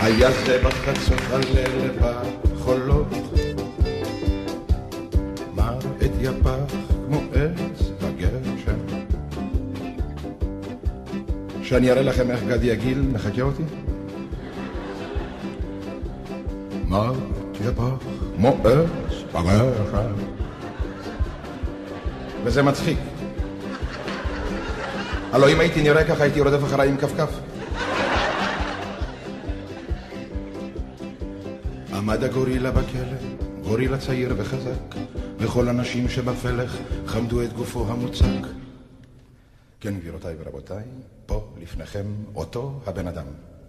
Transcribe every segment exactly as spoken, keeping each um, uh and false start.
היה זה בחצות הליל בחולות, מר את יפח כמו עץ בגשם. שאני אראה לכם איך גדי הגיל מחכה אותי? מר את יפח כמו עץ בגשם. וזה מצחיק. הלוא אם הייתי נראה ככה הייתי רודף אחריי עם כפכף. עמד הגורילה בכלא, גורילה צעיר וחזק, וכל הנשים שבפלך חמדו את גופו המוצק. כן, גבירותיי ורבותיי, פה לפניכם אותו הבן אדם.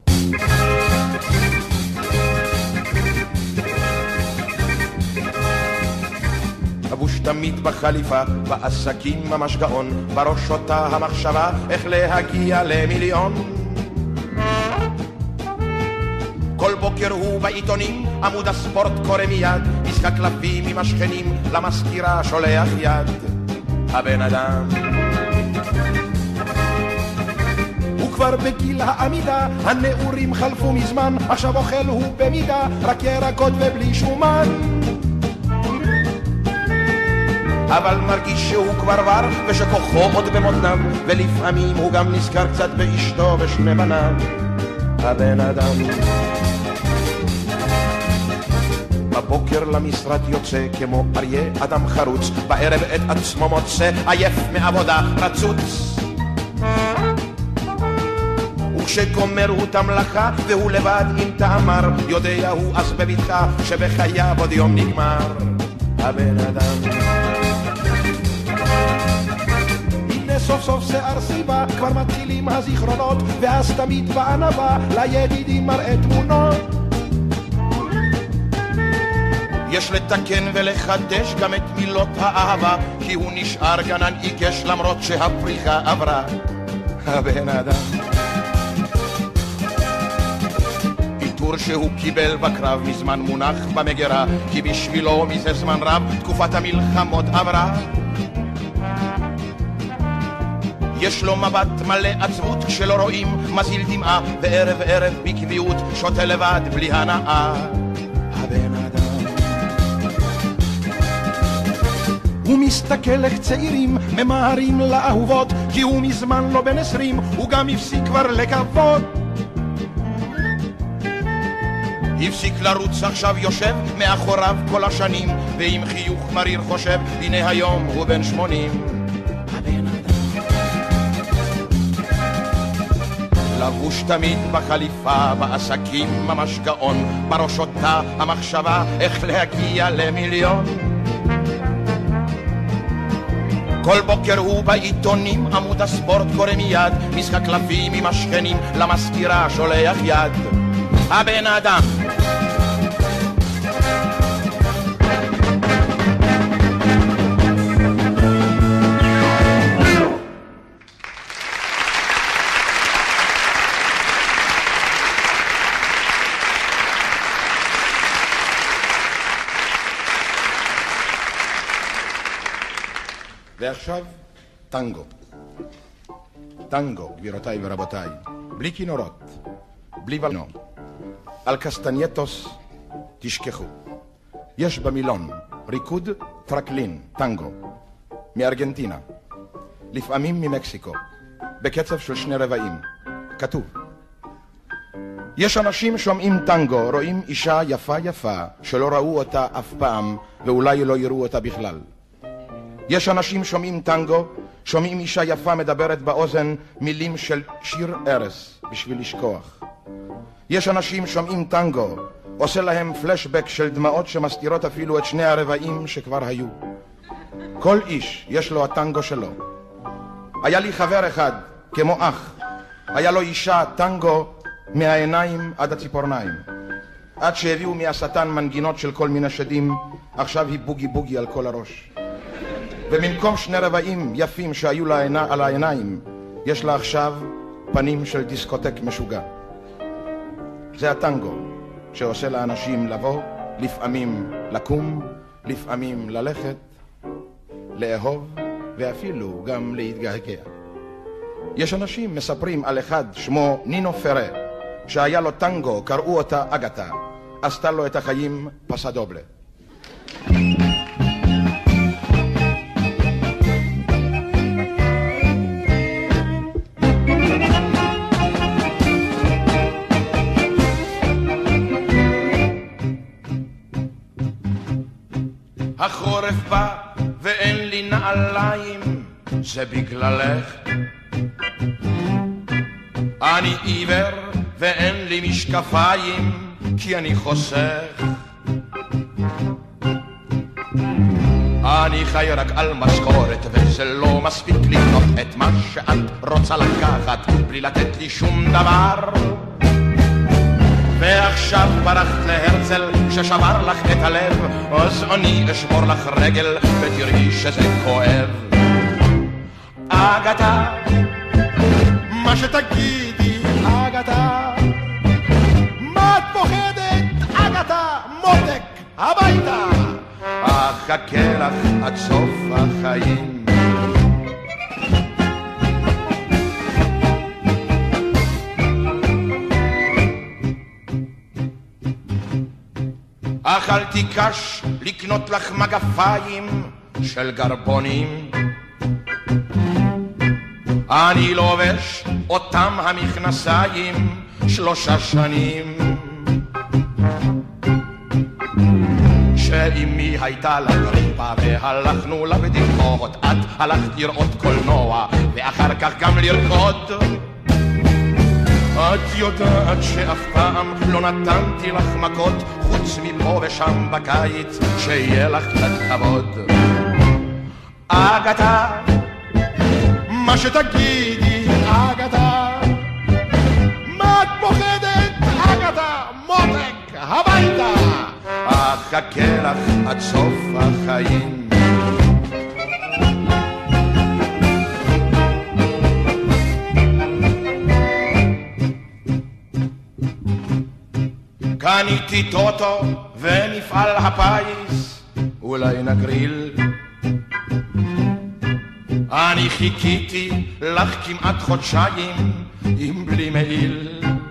לבוש תמיד בחליפה, בעסקים ממש גאון, בראש אותה המחשבה איך להגיע למיליון. כל בוקר הוא בעיתונים, עמוד הספורט קורא מיד, משחק קלפים עם השכנים, למזכירה שולח יד. הבן אדם הוא כבר בגיל העמידה, הנעורים חלפו מזמן, עכשיו אוכל הוא במידה, רק ירקות ובלי שומן. אבל מרגיש שהוא כבר ור ושכוחו עוד במותניו, ולפעמים הוא גם נזכר קצת באשתו ושני בניו. הבן אדם בבוקר למשרד יוצא כמו אריה אדם חרוץ, בערב את עצמו מוצא עייף מעבודה רצוץ. וכשגומר הוא תמלכה והוא לבד עם תאמר, יודע הוא אז בביטחה שבחייו עוד יום נגמר. הבן אדם הנה סוף סוף שיער סיבה, כבר מתחילים הזיכרונות, ואז תמיד בענבה לידידים מראה תמונות. יש לתקן ולחדש גם את מילות האהבה, כי הוא נשאר גנן עיקש למרות שהפריחה עברה. הבן אדם עיטור שהוא קיבל בקרב מזמן מונח במגרה, כי בשבילו מזה זמן רב תקופת המלחמות עברה. יש לו מבט מלא עצבות כשלא רואים, מזיל דמעה וערב ערב בקביעות שותה לבד בלי הנאה. הבן אדם הוא מסתכל איך צעירים ממהרים לאהובות, כי הוא מזמן לא בן עשרים, הוא גם הפסיק כבר לקוות. הפסיק לרוץ עכשיו יושב מאחוריו כל השנים, ועם חיוך מריר חושב הנה היום הוא בן שמונים. הבן אדם לבוש תמיד בחליפה, בעסקים ממש גאון, בראש אותה המחשבה איך להגיע למיליון. כל בוקר הוא בעיתונים, עמוד הספורט קורא מיד, משחק קלפים עם השכנים, למזכירה שולח יד. הבן אדם ועכשיו טנגו. טנגו, גבירותיי ורבותיי, בלי כינורות, בלי ולנו. על קסטנייטוס תשכחו. יש במילון ריקוד טרקלין, טנגו, מארגנטינה, לפעמים ממקסיקו, בקצב של שני רבעים. כתוב. יש אנשים שומעים טנגו, רואים אישה יפה יפה, שלא ראו אותה אף פעם, ואולי לא יראו אותה בכלל. יש אנשים שומעים טנגו, שומעים אישה יפה מדברת באוזן מילים של שיר ארס בשביל לשכוח. יש אנשים שומעים טנגו, עושה להם פלשבק של דמעות שמסתירות אפילו את שני הרבעים שכבר היו. כל איש יש לו הטנגו שלו. היה לי חבר אחד, כמו אח, היה לו אישה טנגו מהעיניים עד הציפורניים. עד שהביאו מהשטן מנגינות של כל מיני שדים, עכשיו היא בוגי בוגי על כל הראש. ובמקום שני רבעים יפים שהיו לה עינה, על העיניים, יש לה עכשיו פנים של דיסקוטק משוגע. זה הטנגו שעושה לאנשים לבוא, לפעמים לקום, לפעמים ללכת, לאהוב ואפילו גם להתגעגע. יש אנשים מספרים על אחד שמו נינו פרה, שהיה לו טנגו, קראו אותה אגתה. עשתה לו את החיים פסדובלה. החורף בא ואין לי נעליים, זה בגללך. אני עיוור ואין לי משקפיים, כי אני חוסך. אני חי רק על משכורת וזה לא מספיק לקנות את מה שאת רוצה לקחת בלי לתת לי שום דבר. ועכשיו ברחת להרצל ששבר לך את הלב, אז אני אשבור לך רגל ותראי שזה כואב. אגתה, מה שתגידי אגתה, מה את פוחדת אגתה, מותק הביתה, אחכה לך עד סוף החיים. אכלתי קש לקנות לך מגפיים של גרבונים, אני לובש אותם המכנסיים שלושה שנים. שאמי הייתה לה גריפה והלכנו לבדיקות, את הלכת לראות קולנוע ואחר כך גם לרקוד. את יודעת שאף פעם לא נתנתי לך מכות, חוץ מפה ושם בקיץ, שיהיה לך קצת כבוד. אגתה, מה שתגידי אגתה, מה את פוחדת אגתה, מותק הביתה, אחכה לך עד סוף החיים. קניתי טוטו ונפעל הפיס, אולי נגריל. אני חיכיתי לך כמעט חודשיים עם בלי מעיל.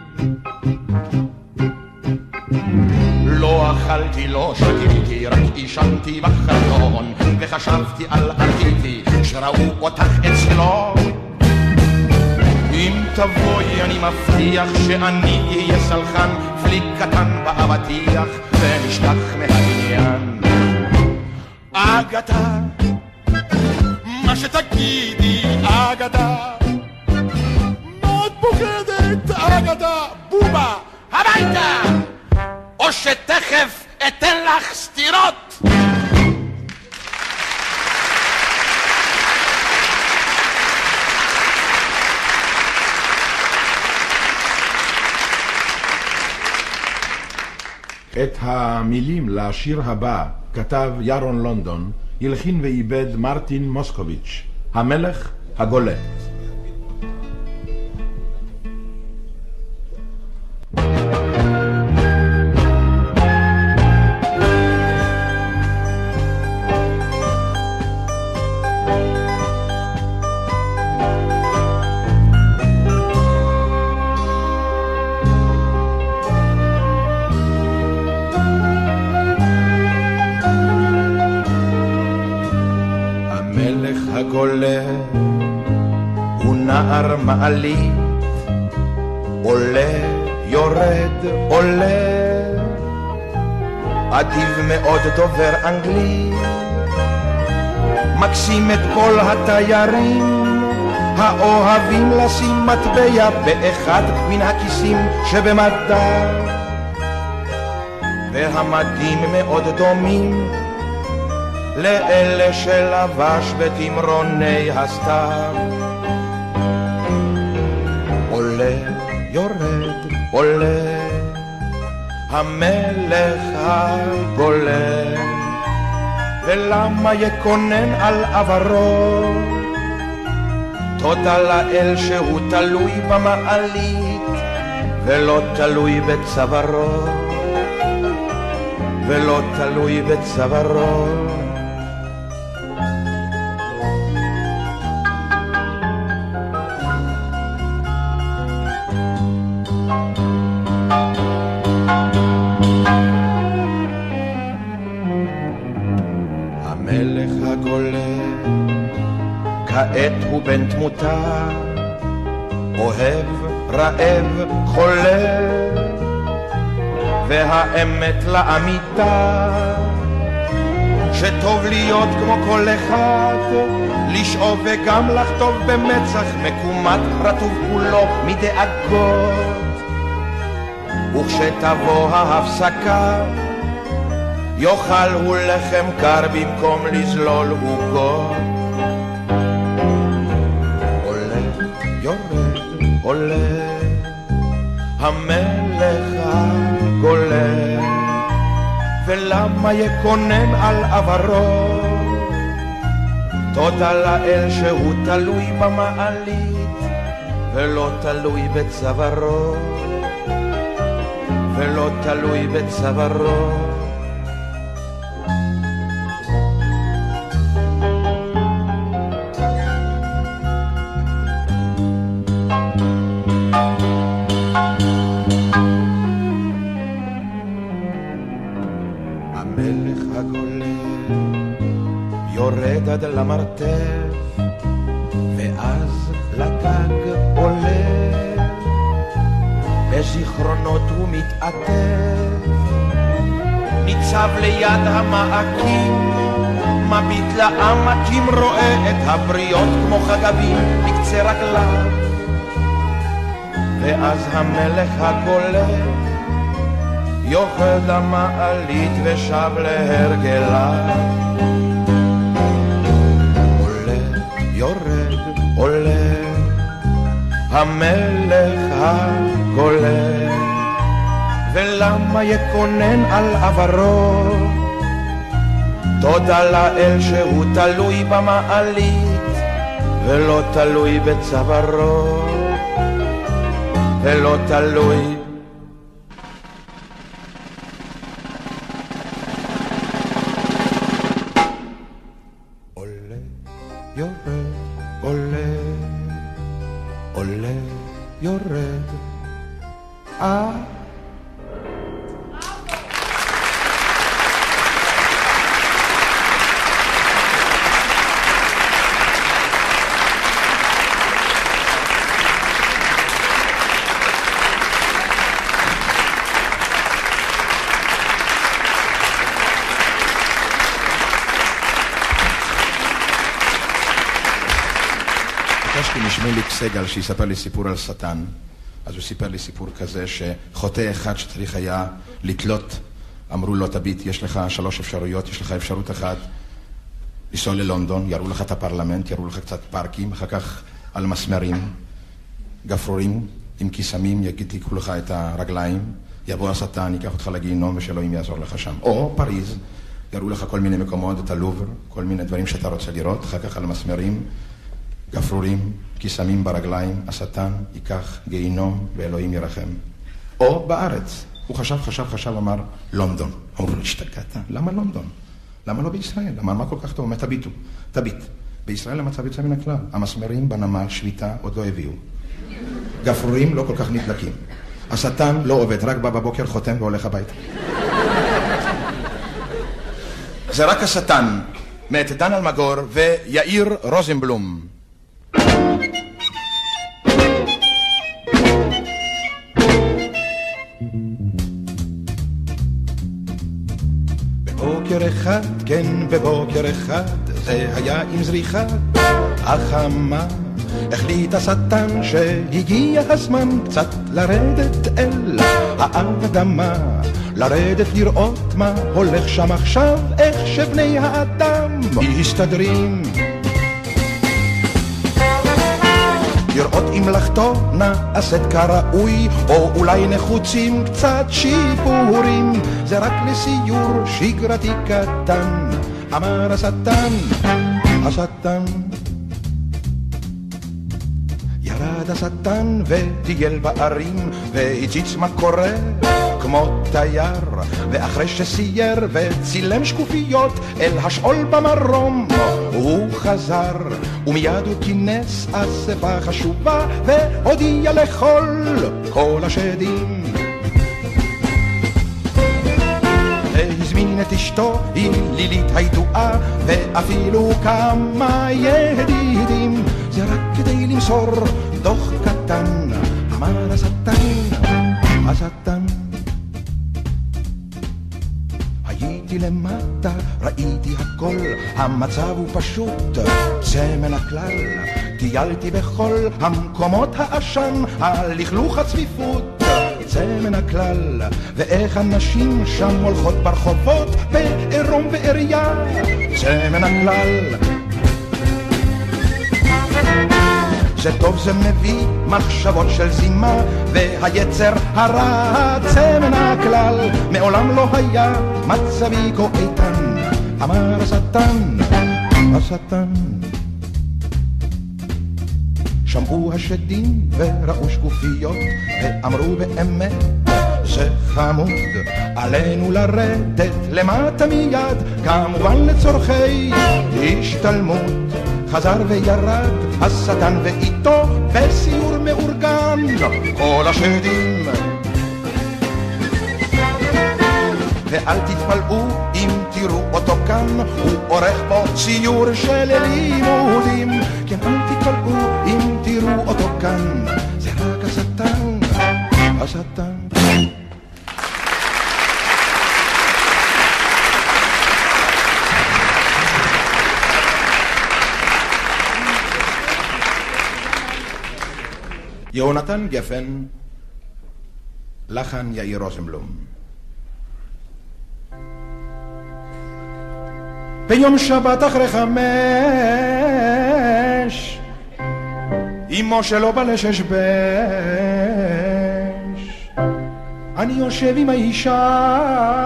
לא אכלתי, לא שתיתי, רק ישנתי בחלון וחשבתי על עתידי שראו אותך אצלו. אם תבואי אני מבטיח שאני אהיה סלחן, פליק קטן באבטיח ונשכח מהעניין. אגתה, מה שתגידי אגתה, מה את פוחדת אגתה, בובה הביתה, או שתכף אתן לך סתירות. את המילים לשיר הבא כתב ירון לונדון, הלחין ואיבד מרטין מוסקוביץ', המלך הגולה. הגולה הוא נער מעלית, עולה, יורד, עולה, אדיב מאוד דובר אנגלית, מקסים את כל התיירים האוהבים לשים מטבע באחד מן הכיסים שבמדע, והמדים מאוד דומים לאלה שלבש בתמרוני הסתיו. עולה, יורד, עולה, המלך הגולה, ולמה יקונן על עברו? תודה לאל שהוא תלוי במעלית ולא תלוי בצווארו, ולא תלוי בצווארו. כעת הוא בן תמותה, אוהב, רעב, חולה, והאמת לאמיתה, שטוב להיות כמו כל אחד, לשאוב וגם לחטוב במצח מקומת רטוב כולו מדאגות. וכשתבוא ההפסקה, יאכל הוא לחם קר במקום לזלול עוגות. עולה, יורד, עולה, המלך הגולה, ולמה יקונן על עברו? תודה לאל שהוא תלוי במעלית, ולא תלוי בצווארו, ולא תלוי בצווארו. המלך הגולה יורד עד למרתף, ואז לגג עולה, בזיכרונות הוא מתעטף, ניצב ליד המעקים, מביט לעמקים, רואה את הבריות כמו חגבים בקצה רגליו. ואז המלך הגולה יורד למעלית ושב להרגליו. עולה, יורד, עולה, המלך הגולה, ולמה יקונן על עברו? תודה לאל שהוא תלוי במעלית, ולא תלוי בצווארו, ולא תלוי. עולה, יורד, עולה, עולה, יורד, אה. ביקשתי משמיליק סגל שיספר לי סיפור על שטן, אז הוא סיפר לי סיפור כזה שחוטא אחד שצריך היה לתלות, אמרו לו תביט, יש לך שלוש אפשרויות, יש לך אפשרות אחת לנסוע ללונדון, יראו לך את הפרלמנט, יראו לך קצת פארקים, אחר כך על מסמרים, גפרורים עם כיסמים, יגידו לך את הרגליים, יבוא השטן, ייקח אותך לגיהנום ושאלוהים יעזור לך שם. או פריז, יראו לך כל מיני מקומות, את הלובר, כל מיני דברים שאתה רוצה לראות, אחר כך על מסמרים, גפרורים, כיסמים ברגליים, השטן ייקח גיהנום ואלוהים ירחם. או בארץ, הוא חשב, חשב, חשב, אמר לונדון. אמרו לו, השתגעת, למה לונדון? למה לא בישראל? אמר, מה כל כך טוב? מה תביטו? תביט. בישראל המצב יוצא מן הכלל. המסמרים בנמל שביתה עוד לא הביאו. גפרורים לא כל כך נדלקים. השטן לא עובד, רק בא בבוקר חותם והולך הביתה. זה רק השטן, מאת דן אלמגור ויאיר רוזנבלום. בבוקר אחד, כן בבוקר אחד, זה היה עם זריחת החמה, החליט השטן שהגיע הזמן קצת לרדת אל האדמה, לרדת לראות מה הולך שם עכשיו, איך שבני האדם מסתדרים, לראות אם מלאכתו נעשית כראוי, או אולי נחוצים קצת שיפורים, זה רק לסיור שגרתי קטן, אמר השטן, השטן. ירד השטן וטייל בערים והציץ מה קורה כמו תייר, ואחרי שסייר וצילם שקופיות אל השאול במרום הוא חזר, ומיד הוא כינס אספה חשובה והודיע לכל כל השדים, והזמין את אשתו, היא לילית הידועה, ואפילו כמה ידידים, למסור דוח קטן, אמר השטן, השטן. הייתי למטה, ראיתי הכל, המצב הוא פשוט, צא מן הכלל. טיילתי בכל המקומות האשם, הלכלוך הצפיפות, צא מן הכלל. ואיך הנשים שם הולכות ברחובות, בעירום ועירייה, צא מן הכלל. זה טוב, זה מביא מחשבות של זימה, והיצר הרע צא מן הכלל. מעולם לא היה מצבי כה איתן, אמר השטן, השטן. שמעו השדים וראו שקופיות, ואמרו באמת זה חמוד, עלינו לרדת למטה מיד, כמובן לצורכי השתלמות. חזר וירד השטן ואיתו בסיור מאורגן כל השדים. ואל תתפלאו אם תראו אותו כאן, הוא עורך פה סיור של לימודים. כן, אל תתפלאו אם תראו אותו כאן, זה רק השטן, השטן. יהונתן גפן, לחן יאיר רוזנבלום. ביום שבת אחרי חמש, אמו שלו בלשש בש, אני יושב עם האישה,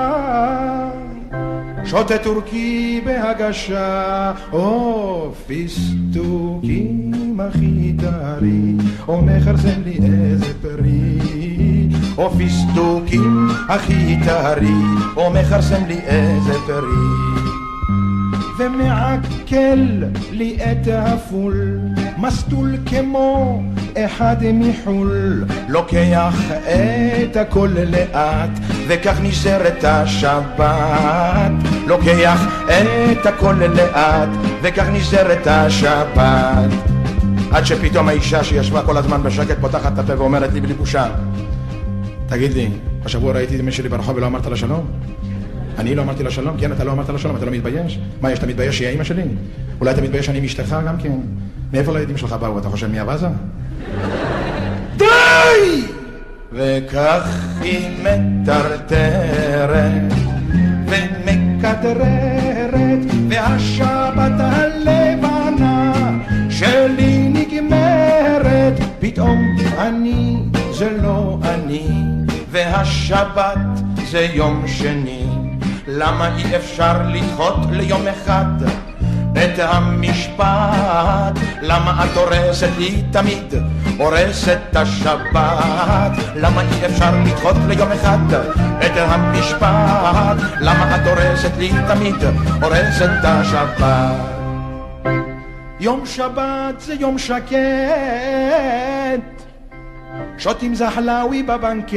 שותה טורקי בהגשה, או פיסטוקים הכי טרי, או מחרזן לי איזה פרי, או פיסטוקים הכי טרי, או מחרזן לי איזה פרי. ומעקל לי את הפול, מסטול כמו אחד מחול, לוקח את הכל לאט, וכך נשארת השבת. לוקח את הכל לאט, וכך נשארת השבת. עד שפתאום האישה שישבה כל הזמן בשקט פותחת את הפה ואומרת לי בלי בושה, תגיד לי, השבוע ראיתי את אמא שלי ברחוב ולא אמרת לה שלום? אני לא אמרתי לה שלום? כן, אתה לא אמרת לה שלום, אתה לא מתבייש? מה, יש אתה מתבייש שהיא האמא שלי? אולי אתה מתבייש שאני עם אשתך גם כן? מאיפה לילדים שלך באו? אתה חושב מי הבאזה? די! וכך היא מטרטרת ומקטררת, והשבת הלבנה שלי נגמרת. פתאום אני זה לא אני, והשבת זה יום שני. למה אי אפשר לדחות ליום אחד את המשפט? למה את הורסת לי תמיד, הורסת את השבת? למה אי אפשר לדחות ליום אחד את המשפט? למה את הורסת לי תמיד, הורסת את השבת? יום שבת זה יום שקט, שותים זחלאוי בבנקט,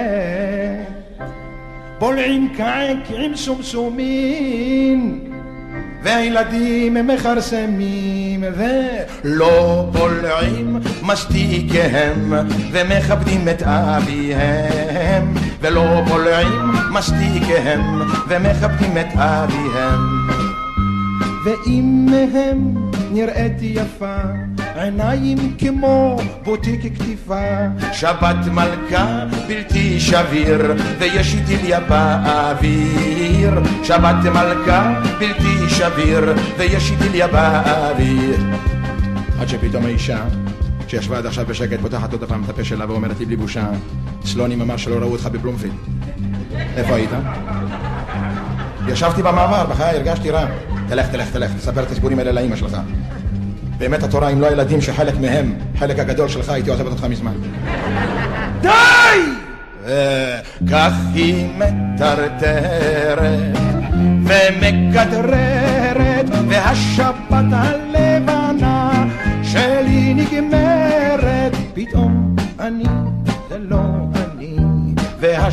בולעים קעק עם סומסומין, והילדים מכרסמים ולא בולעים מסטיקיהם, ומכבדים את אביהם. ולא בולעים מסטיקיהם ומכבדים את אביהם. ואם מהם נראית יפה, עיניים כמו בוטיק כתיפה, שבת מלכה בלתי שביר, ויש אידיליה באוויר. שבת מלכה בלתי שביר, ויש אידיליה באוויר. עד שפתאום האישה שישבה עד עכשיו בשקט פותחת עוד הפעם את הפה שלה ואומרת לי בלי בושה, סלוני ממש שלא ראו אותך בבלומפילד. איפה היית? ישבתי במעבר, בחיי הרגשתי רע. תלך, תלך, תלך, תספר את הסיפורים האלה לאמא שלך. באמת התורה, אם לא הילדים שחלק מהם, חלק הגדול שלך, הייתי עוזבת אותך מזמן. די! וכך היא מטרטרת ומקטררת, והשבת הלבנה שלי נגמרת. פתאום אני זה לא אני,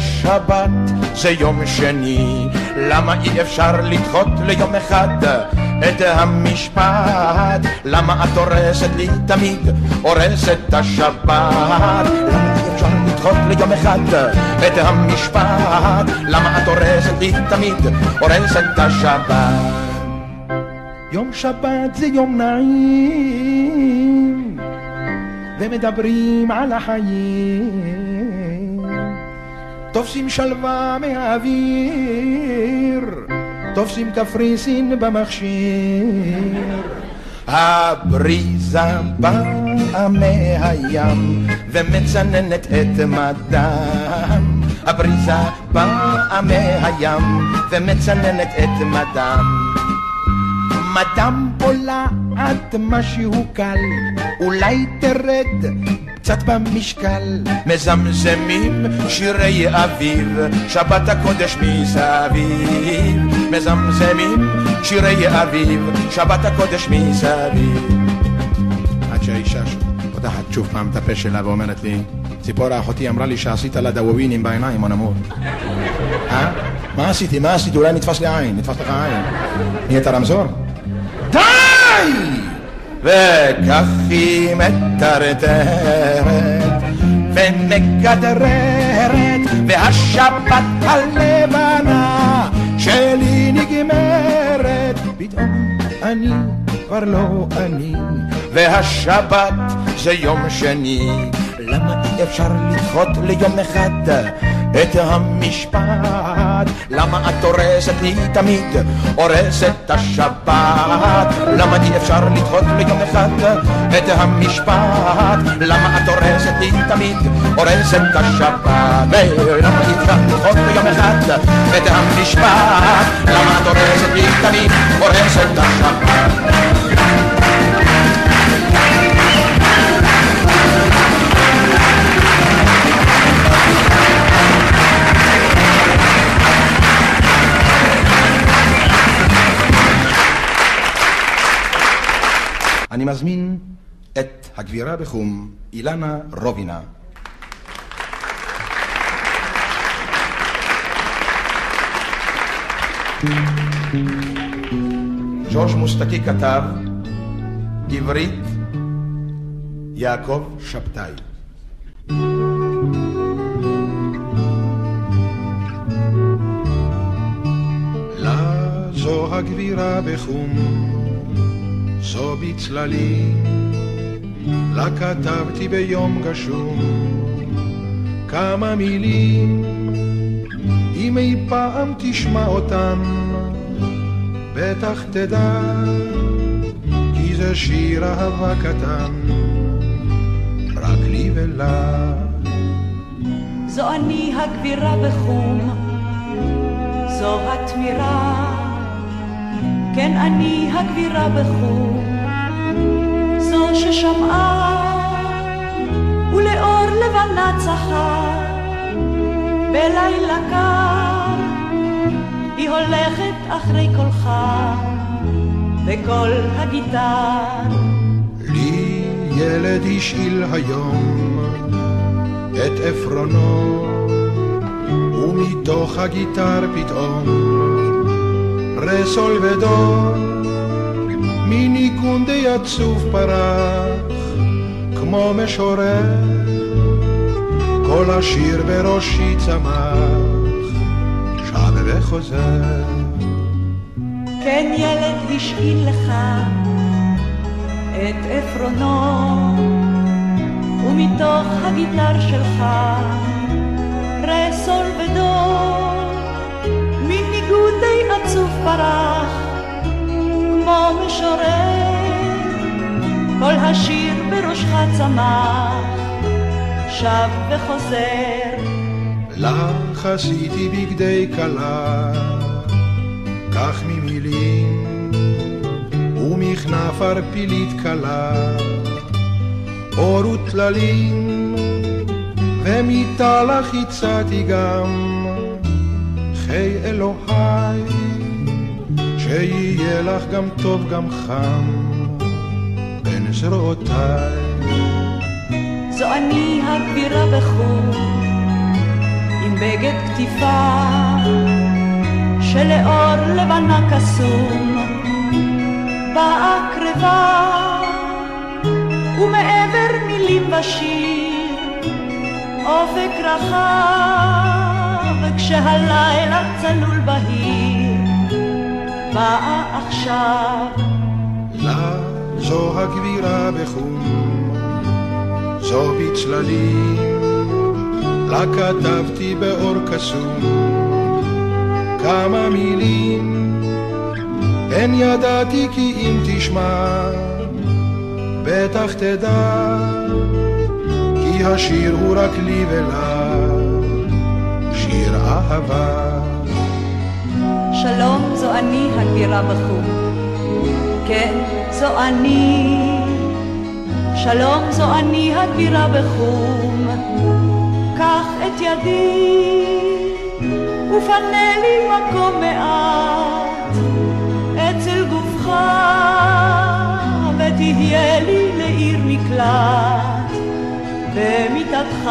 והשבת זה יום שני. למה אי אפשר לדחות ליום אחד את המשפט? למה את הורסת לי תמיד, הורסת את השבת? למה אי אפשר לדחות ליום אחד את המשפט? למה את הורסת לי תמיד, הורסת את השבת? יום שבת זה יום נעים ומדברים על החיים, תופסים שלווה מהאוויר, תופסים קפריסין במכשיר. הבריזה באה מהים ומצננת את מדם, הבריזה באה מהים ומצננת את מדם. מדם בולעת משהו קל, אולי תרד קצת במשקל. מזמזמים שירי אביב, שבת הקודש מסביב. מזמזמים שירי אביב, שבת הקודש מסביב. עד שהאישה פותחת שוב פעם את הפה שלה ואומרת לי, ציפורה אחותי אמרה לי שעשית לה דווינים בעיניים, או נמור. אה? מה עשיתי? מה עשיתי? אולי נתפס לי עין, נתפס לך עין. נהיית רמזור? די! וכך היא מטרטרת ומכדררת, והשבת הלבנה שלי נגמרת. פתאום אני כבר לא אני, והשבת זה יום שני. למה אי אפשר לדחות ליום אחד את המשפט? למה את הורסת לי תמיד, הורסת את השבת? למה אי אפשר לדחות ליום אחד את המשפט? למה את הורסת לי תמיד, הורסת את השבת? למה אי אפשר לדחות ליום אחד את המשפט? למה את הורסת לי תמיד, הורסת את השבת? אני מזמין את הגבירה בחום, אילנה רובינה. ג'ורג' מוסטקי כתב, עברית יעקב שבתאי. לה זו הגבירה בחום, זו בצללים, לה כתבתי ביום גשום כמה מילים, אם אי פעם תשמע אותן בטח תדע, כי זה שיר אהבה קטן רק לי ולה. זו אני הגבירה בחום, זו התמירה, כן אני הגבירה בחום, זו ששמעה ולאור לבנה צחה בלילה קר, היא הולכת אחרי קולך בקול הגיטר. לי ילד השאיל היום את עפרונו, ומתוך הגיטר פתאום רסול ודור, מניגון די עצוב פרח כמו משורר, כל השיר בראשי צמח שב וחוזר. כן ילד השאיל לך את עפרונו, ומתוך הגיטר שלך רסול ודור, מניגון די עצוב פרח כמו משורר, כל השיר בראשך צמח שב וחוזר. לך עשיתי בגדי כלה, כך ממילים ומכנף ערפילית קלה, אור וטללים, ומיטה לך הצעתי גם חיי אלוהי, שיהיה לך גם טוב גם חם בין זרועותיי. זו אני הגבירה בחום, עם בגד כתיפה שלאור לבנה קסום, באה קרבה, ומעבר מילים ושיר, אופק רחב, כשהלילה צלול בהיר, באה עכשיו. לה זו הגבירה בחום, זו בצללים, לה כתבתי באור קסום כמה מילים, אין ידעתי כי אם תשמע בטח תדע, כי השיר הוא רק לי ולה, שיר אהבה. שלום, זו אני הגבירה בחום, כן, זו אני. שלום, זו אני הגבירה בחום, קח את ידי ופנה לי מקום מעט אצל גופך, ותהיה לי לעיר מקלט במיטתך.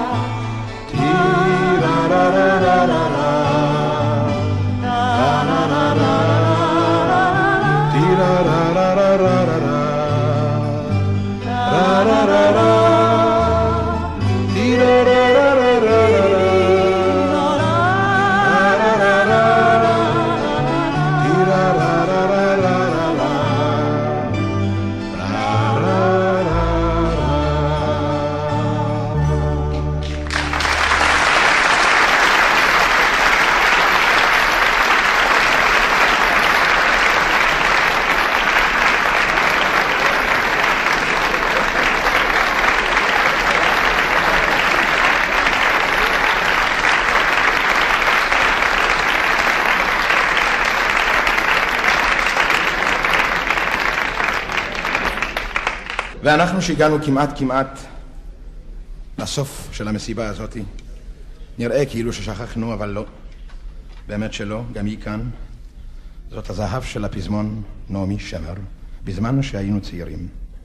ואנחנו שהגענו כמעט כמעט לסוף של המסיבה הזאת, נראה כאילו ששכחנו, אבל לא, באמת שלא, גם היא כאן. זאת הזהב של הפזמון נעמי שמר, בזמן שהיינו צעירים.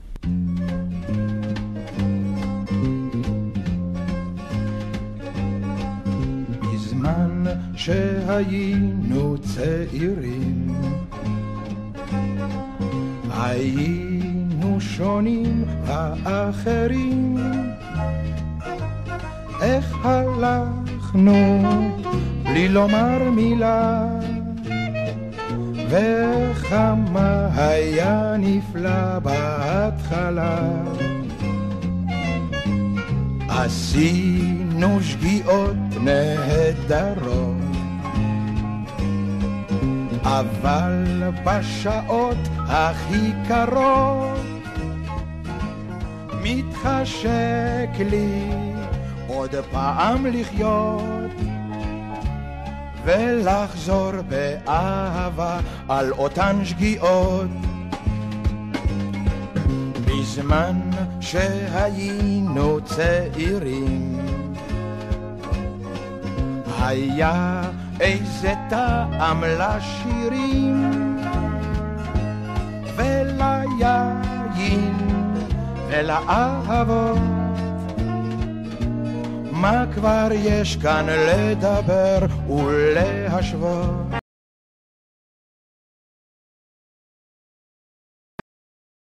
בזמן שהיינו צעירים, היינו שונים ואחרים, איך הלכנו בלי לומר מילה, וכמה היה נפלא בהתחלה. עשינו שגיאות נהדרות, אבל בשעות הכי קרות מתחשק לי עוד פעם לחיות ולחזור באהבה על אותן שגיאות. בזמן שהיינו צעירים היה איזה טעם לשירים וליין ולאהבות, מה כבר יש כאן לדבר ולהשוות.